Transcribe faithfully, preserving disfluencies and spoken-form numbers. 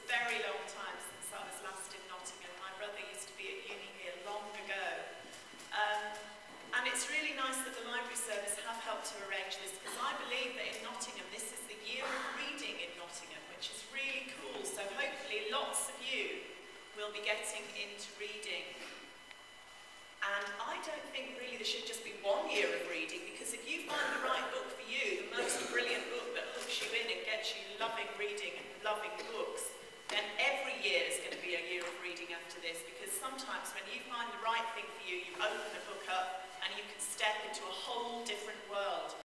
very long time since I was last in Nottingham. My brother used to be at uni here long ago. Um, and it's really nice that the library service have helped to arrange this, because I believe that in Nottingham this is the year of reading in Nottingham, which is really cool. So hopefully lots of you will be getting into reading. And I don't think really there should just be one year of reading, because if you find the right book for you, the most brilliant book that hooks you in and gets you loving reading and loving books, then every year is going to be a year of reading after this, because sometimes when you find the right thing for you, you open a book up and you can step into a whole different world.